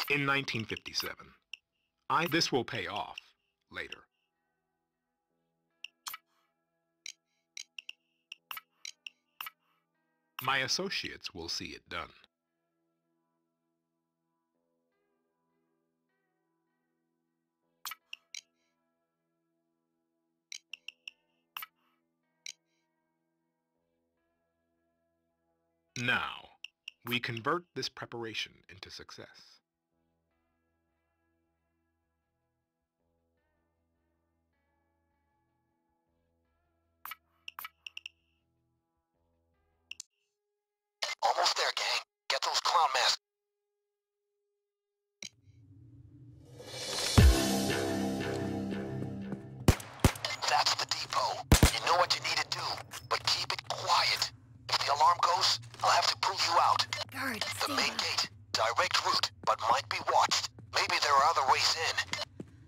In 1957. This will pay off later. My associates will see it done. Now, we convert this preparation into success. Almost there, gang. Get those clown masks. That's the depot. You know what you need to do, but keep it quiet. If the alarm goes, I'll have to pull you out. Guard, The main gate, direct route, but might be watched. Maybe there are other ways in.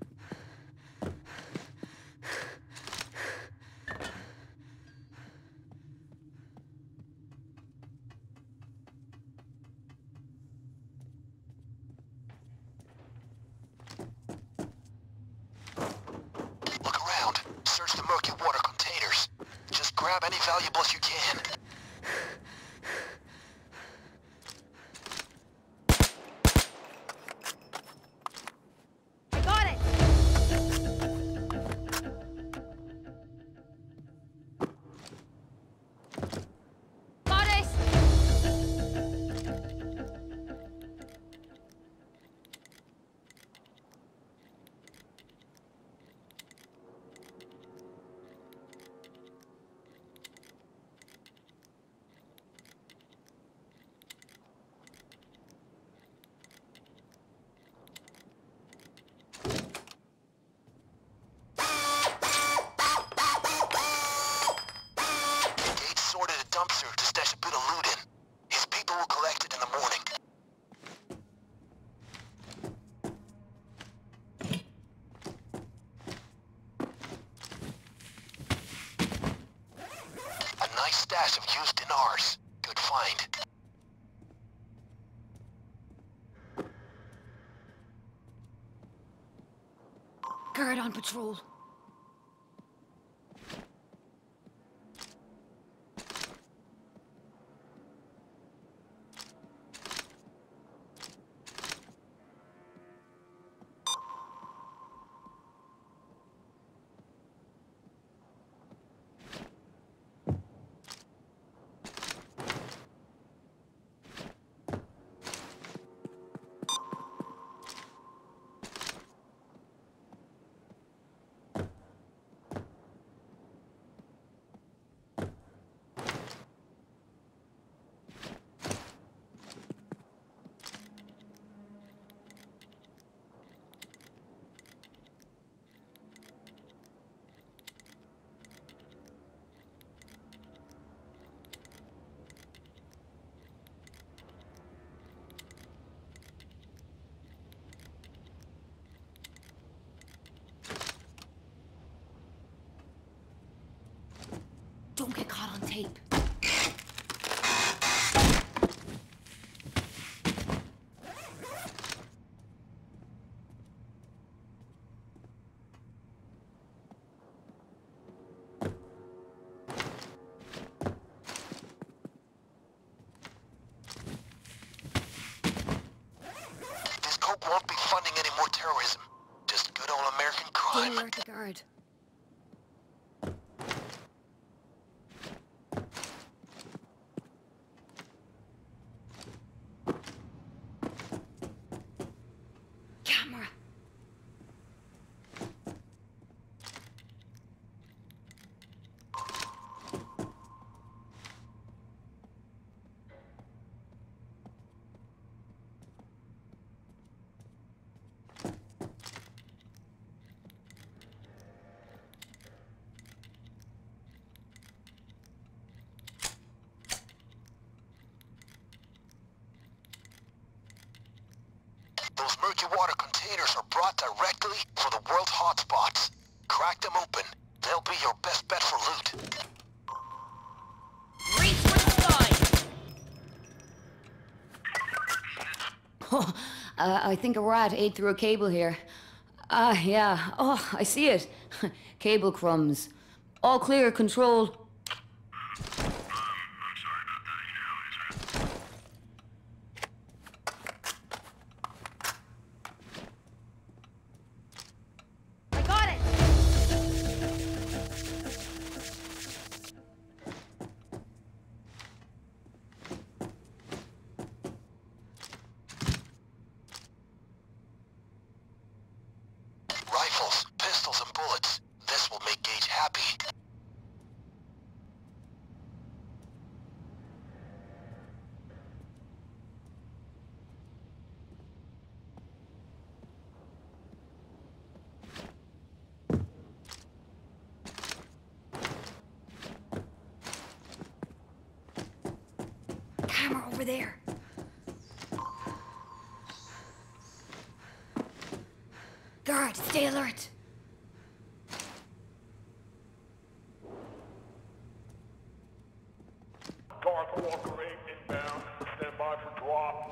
Look around. Search the murky water containers. Just grab any valuables you can. I got it! Got it! Gates sorted a dumpster to stash a bit of loot in. His people will collect it in the morning. A nice stash of used dinars. Good find. Guard on patrol. Don't get caught on tape. This coke won't be funding any more terrorism. Just good old American crime. Don't alert the guard. Camera. Those murky water containers are brought directly for the world's hotspots. Crack them open. They'll be your best bet for loot. Reach for the sky! Oh, I think a rat ate through a cable here. Ah, yeah. Oh, I see it. Cable crumbs. All clear, control. I got it! Rifles, pistols, and bullets. This will make Gage happy. Camera over there. Guard, stay alert. Dark Walker 8 inbound. Stand by for drop.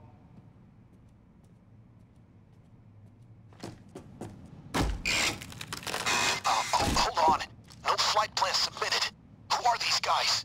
Hold on. No flight plan submitted. Who are these guys?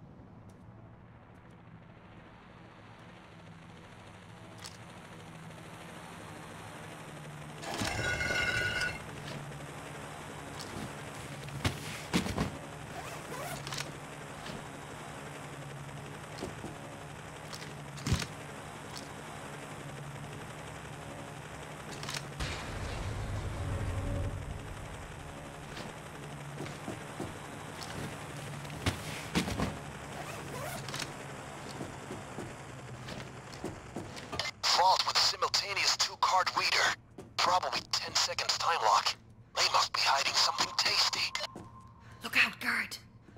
Vault with simultaneous two-card reader. Probably 10 seconds time lock. They must be hiding something tasty. Look out, guard.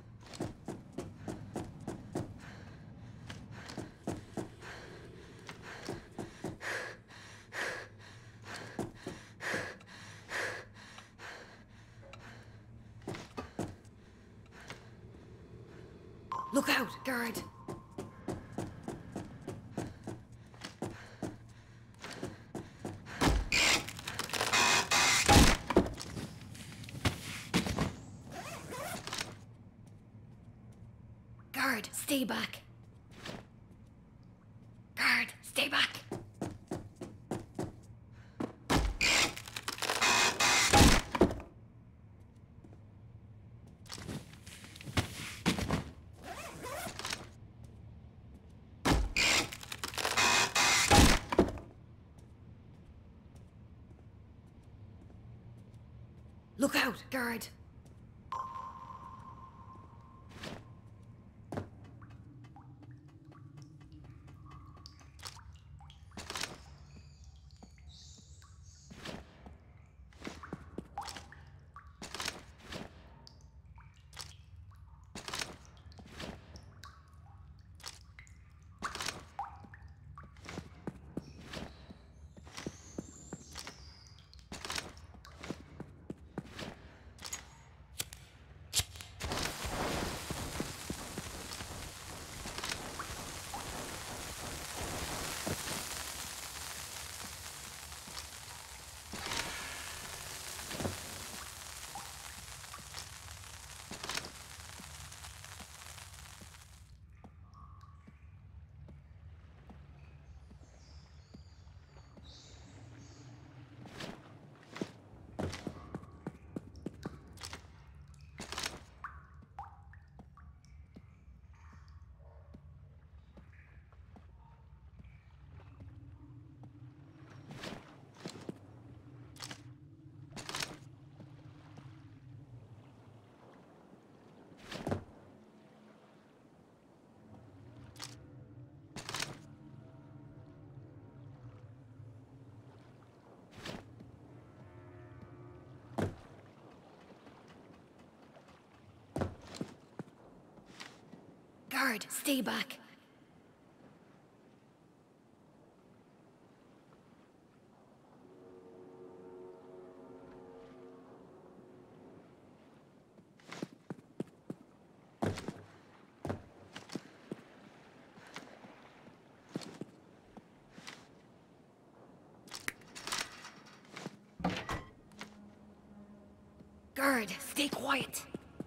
Look out, guard. Guard, stay back. Guard, stay back. Look out, guard. Guard, stay back. Guard, stay quiet.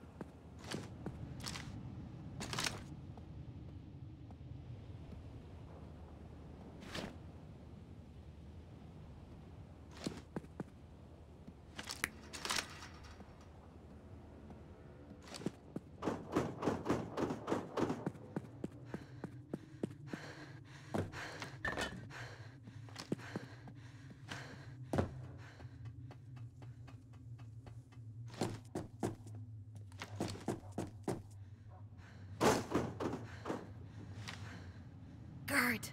Guard.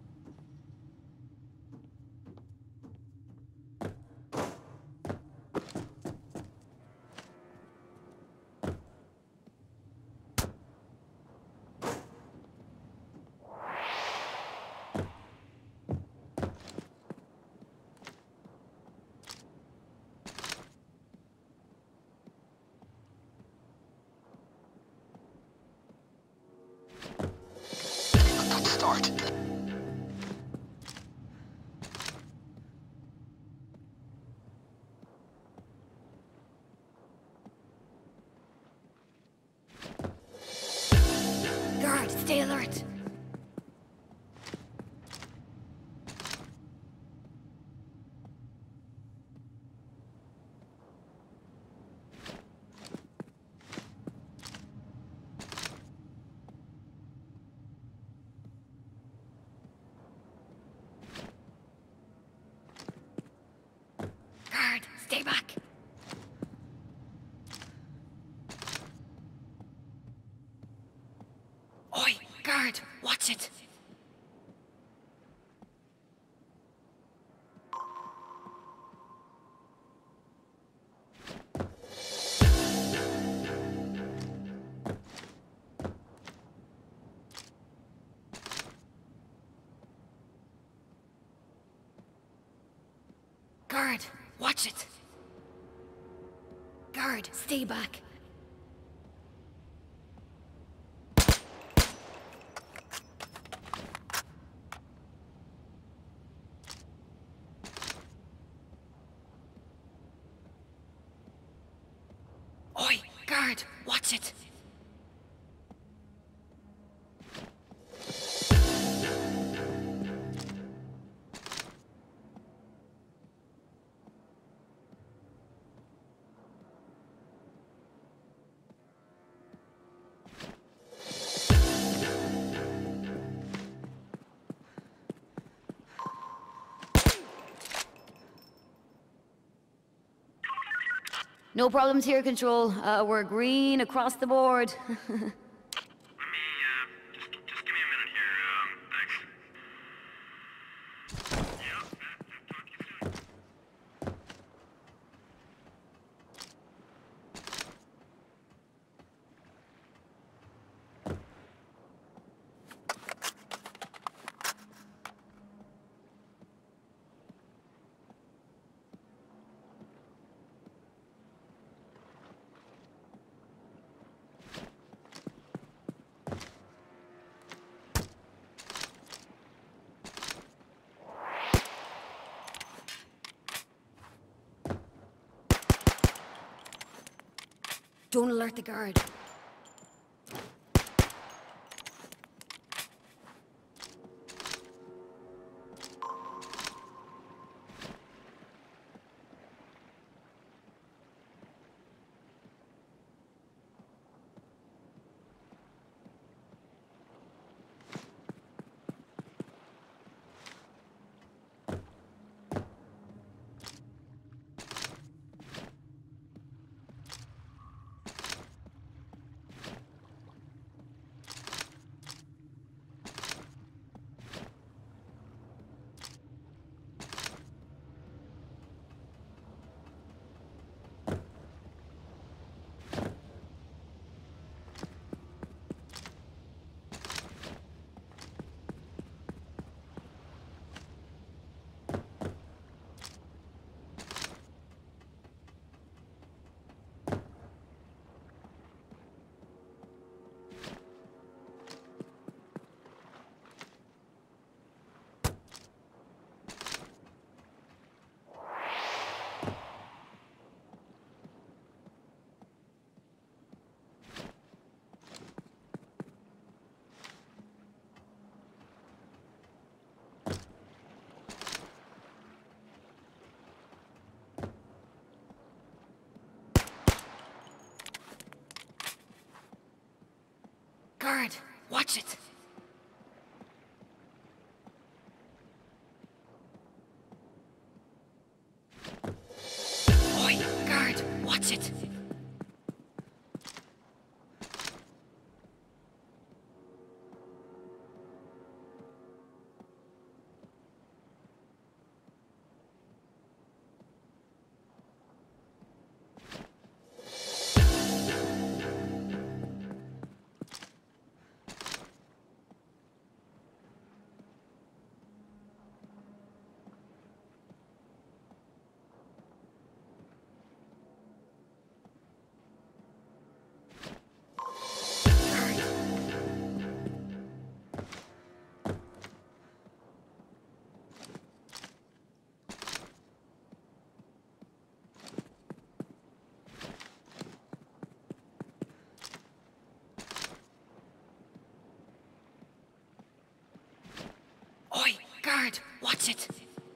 Good start. Guard, stay alert. Guard, stay back. Oi, guard, watch it. Guard, watch it. Guard, stay back. Oi, guard, watch it. No problems here, Control. We're green across the board. Let me, just give me a minute here, thanks. Yeah, talk to you soon. Don't alert the guard. watch it. Oi, guard, watch it. Oi, guard, watch it.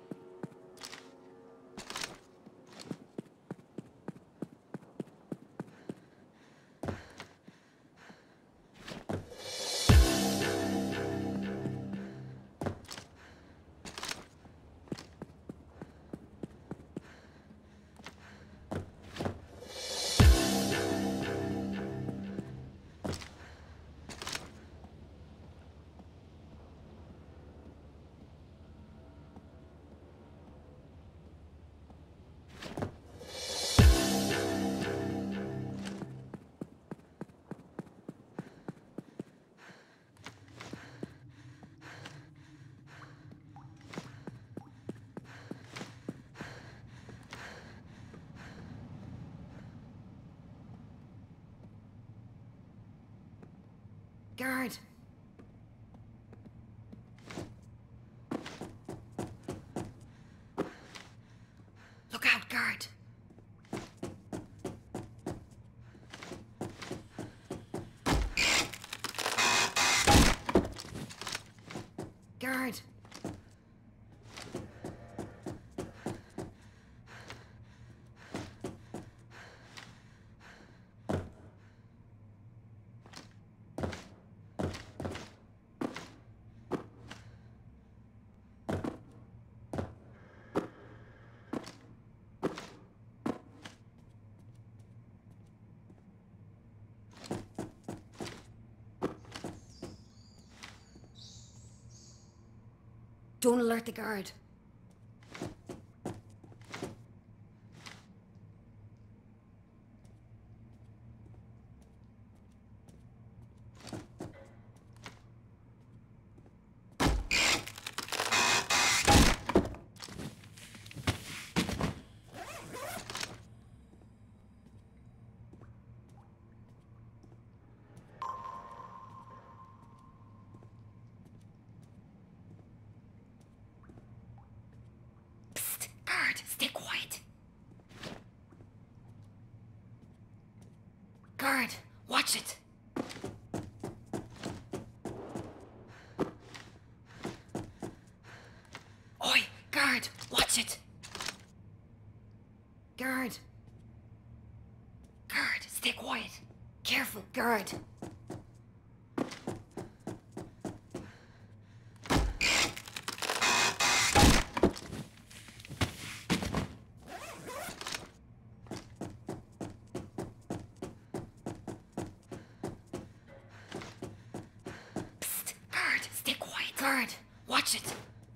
Guard. Look out, guard. Guard. Don't alert the guard. Stay quiet. Guard, watch it. Oi, guard, watch it. Guard. Guard, stay quiet. Careful, guard. Guard, watch it.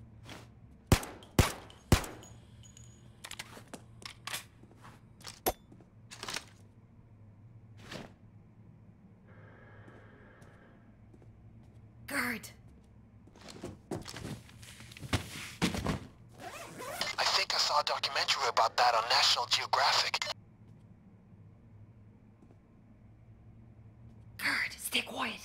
Guard. I think I saw a documentary about that on National Geographic. Guard, stay quiet.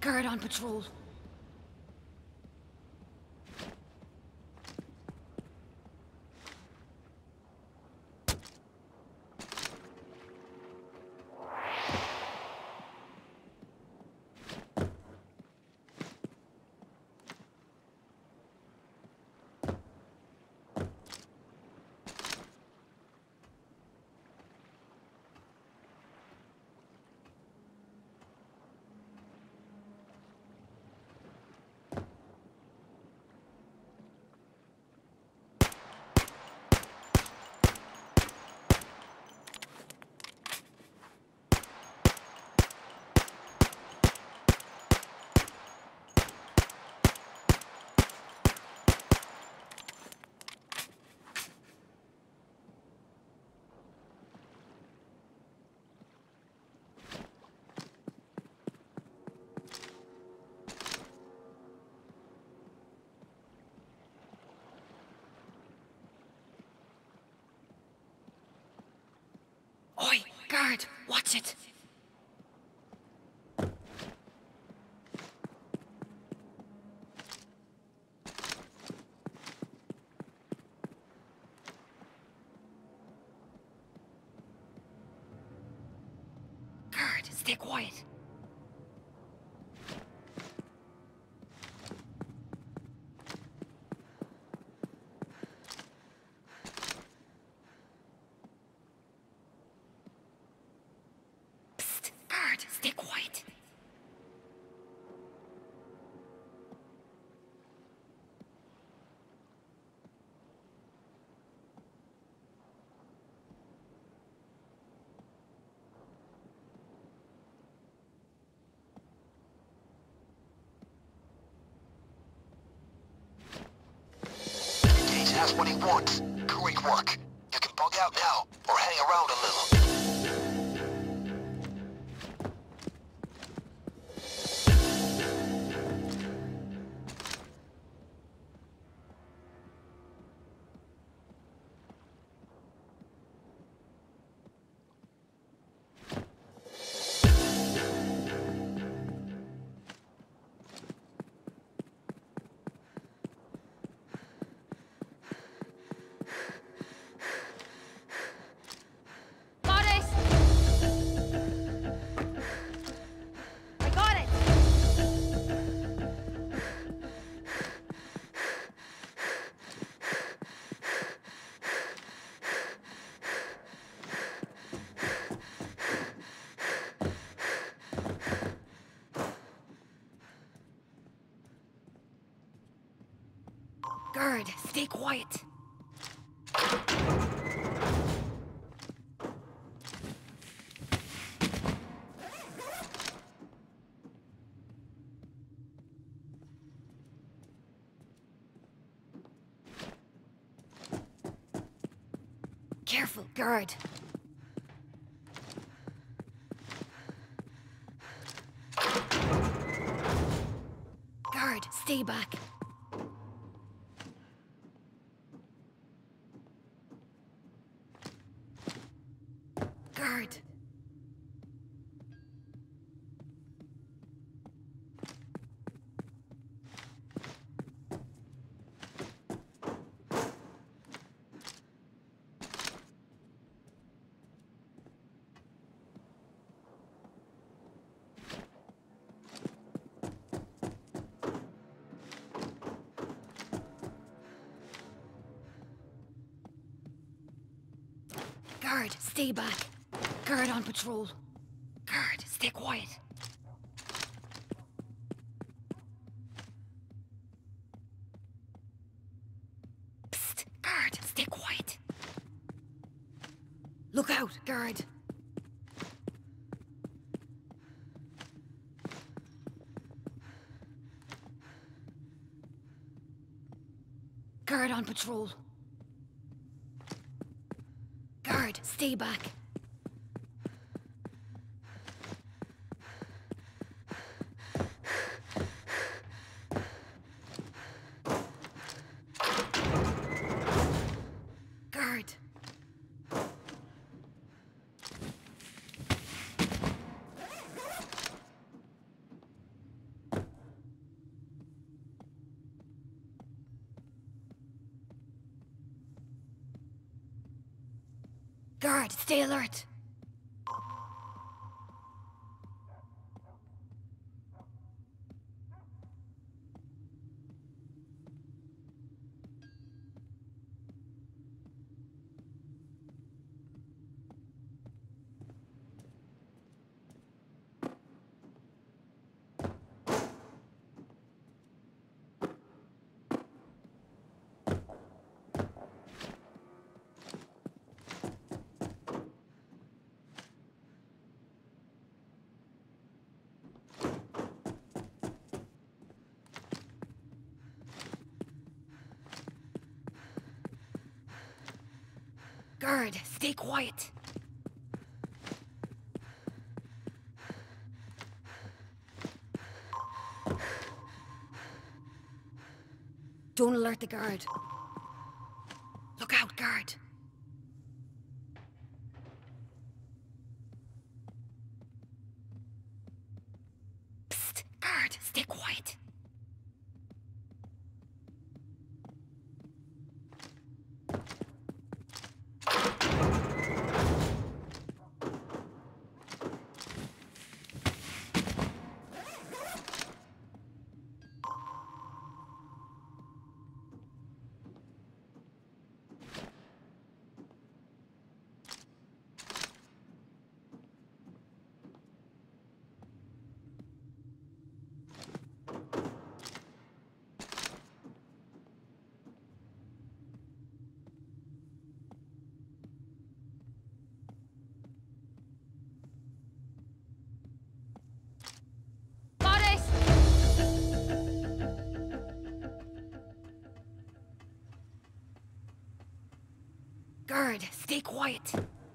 Guard on patrol. Oi, guard, watch it. Guard, stay quiet. Stay quiet. Gage has what he wants. Great work. You can bug out now, or hang around a little. Guard, stay quiet. Careful, guard. Guard, stay back. Guard. Guard, stay back. Guard on patrol. Guard, stay quiet. Psst, guard, stay quiet. Look out, guard. Guard on patrol. Guard, stay back. Guard. Guard, stay alert. Guard, stay quiet. Don't alert the guard. Look out, guard. Psst, guard, stay quiet. Guard, stay quiet.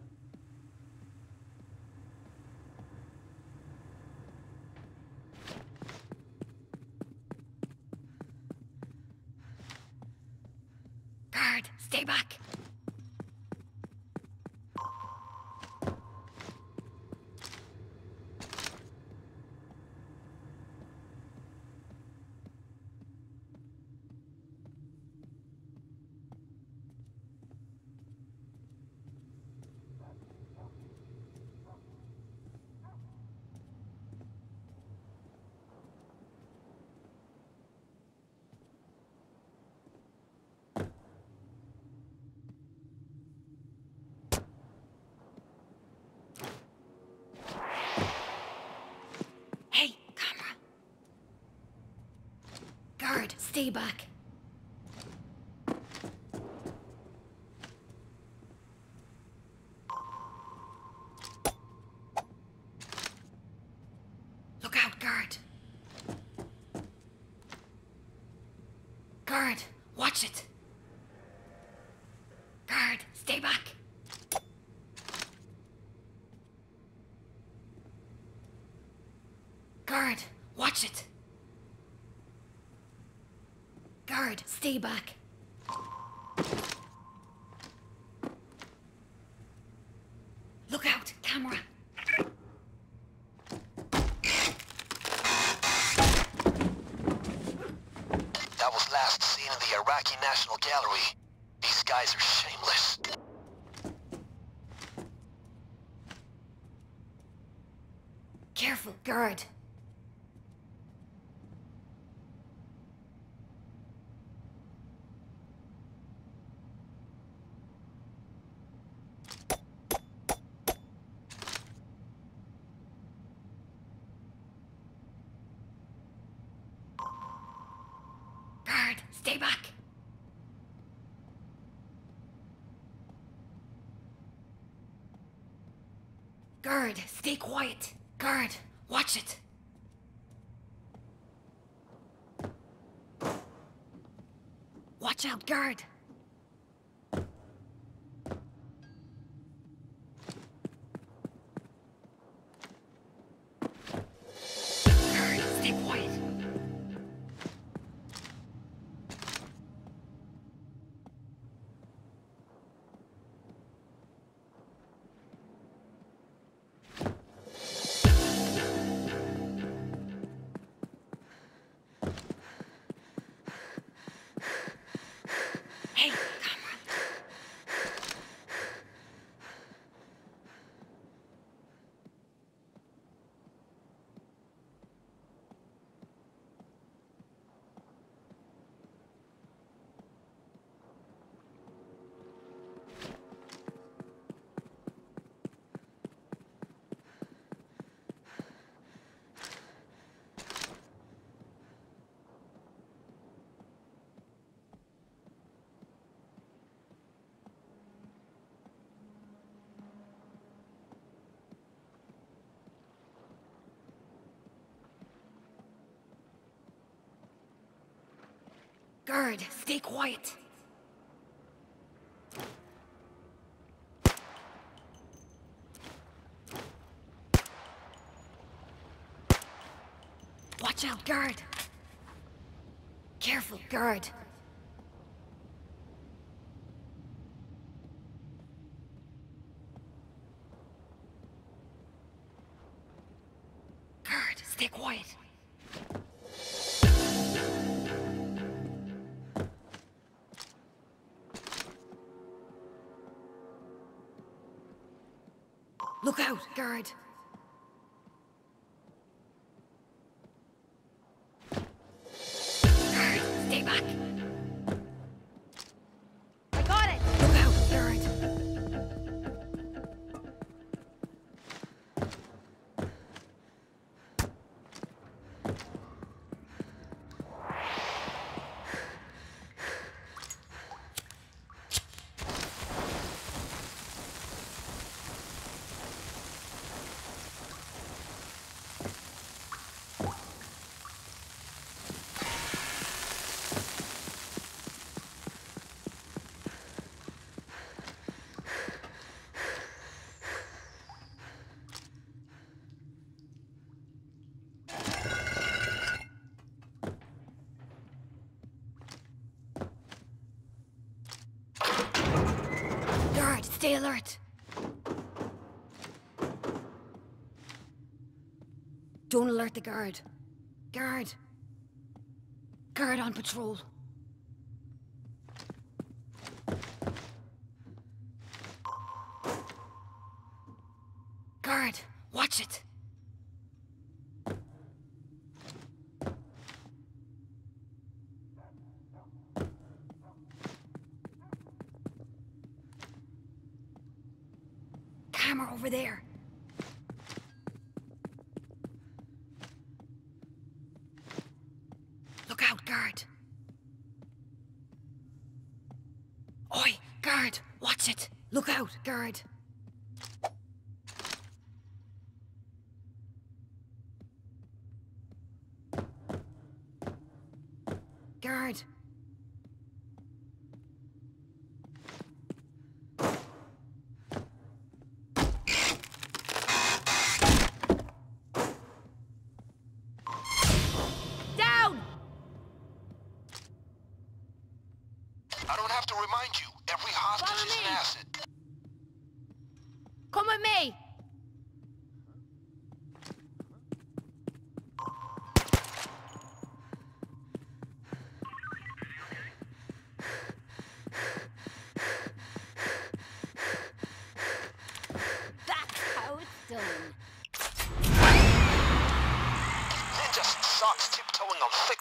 Guard, stay back. Hey, camera. Guard, stay back. Look out, guard. Guard, watch it. Guard, stay back. Guard, watch it. Guard, stay back. Look out, camera. That was last seen in the Iraqi National Gallery. These guys are shameless. Careful, guard. Guard, stay back. Guard, stay quiet. Guard, watch it. Watch out, guard. Guard, stay quiet. Guard, stay quiet. Watch out, guard. Careful, guard. Guard, stay quiet. Look out, guard. Guard, stay back. I got it. Look out, guard. Guard, stay alert. Don't alert the guard. Guard. Guard on patrol. Guard, watch it. Camera over there. Look out, guard. Oi, guard, watch it. Look out, guard. Guard. Down! I don't have to remind you, every hostage is an asset. Come with me. That's how it's done. Ninja sucks tiptoeing on thick